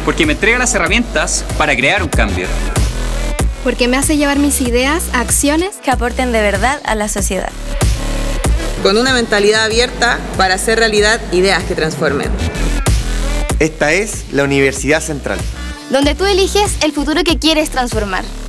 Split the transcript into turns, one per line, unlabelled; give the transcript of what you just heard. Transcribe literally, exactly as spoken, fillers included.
Porque me entrega las herramientas para crear un cambio.
Porque me hace llevar mis ideas a acciones
que aporten de verdad a la sociedad.
Con una mentalidad abierta para hacer realidad ideas que transformen.
Esta es la Universidad Central,
donde tú eliges el futuro que quieres transformar.